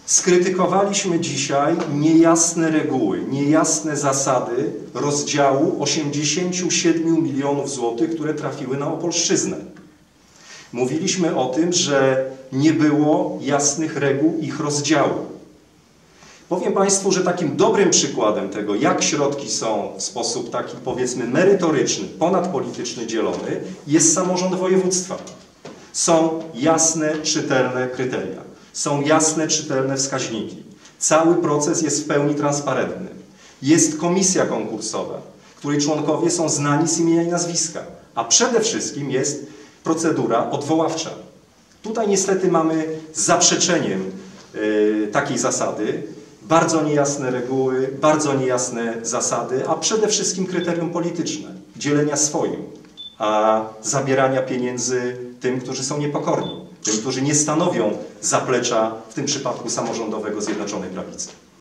Skrytykowaliśmy dzisiaj niejasne reguły, niejasne zasady rozdziału 87 milionów złotych, które trafiły na Opolszczyznę. Mówiliśmy o tym, że nie było jasnych reguł ich rozdziału. Powiem Państwu, że takim dobrym przykładem tego, jak środki są w sposób taki, powiedzmy, merytoryczny, ponadpolityczny dzielony, jest samorząd województwa. Są jasne, czytelne kryteria. Są jasne, czytelne wskaźniki. Cały proces jest w pełni transparentny. Jest komisja konkursowa, której członkowie są znani z imienia i nazwiska. A przede wszystkim jest procedura odwoławcza. Tutaj niestety mamy z zaprzeczeniem takiej zasady. Bardzo niejasne reguły, bardzo niejasne zasady, a przede wszystkim kryterium polityczne. Dzielenia swoim, a zabierania pieniędzy tym, którzy są niepokorni. Tym, którzy nie stanowią zaplecza, w tym przypadku samorządowego Zjednoczonej Prawicy.